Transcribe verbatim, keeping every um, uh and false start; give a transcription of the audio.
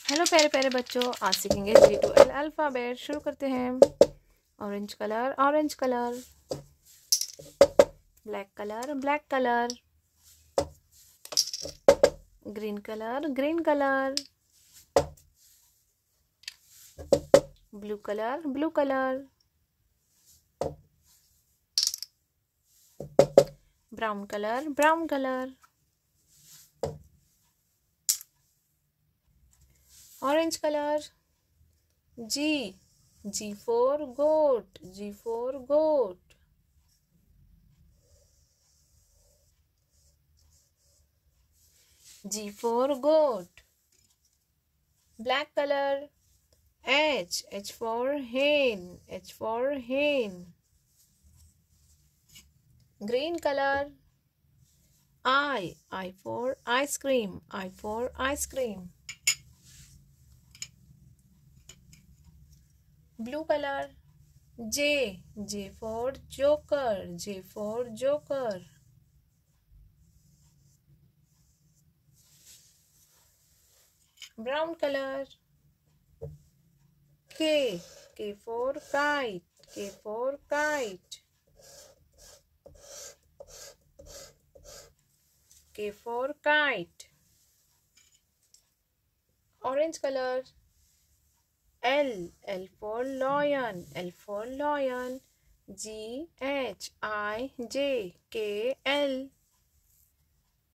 Hello प्यारे प्यारे बच्चों, आज सीखेंगे जी टू एल अल्फ़ाबेट। शुरू करते हैं। Orange colour, orange colour. Black colour, black colour. Green colour, green colour. Blue colour, blue colour. Brown colour, brown colour. Orange colour. G. G for goat. G for goat. G for goat. Black color. H. H for hen. H for hen. Green color. I. I for ice cream. I for ice cream. Blue color. J. J for joker. J for joker. Brown color. K. K for kite. K for kite. K for kite. Orange color. L. L for lion. L for lion. G H I J K L.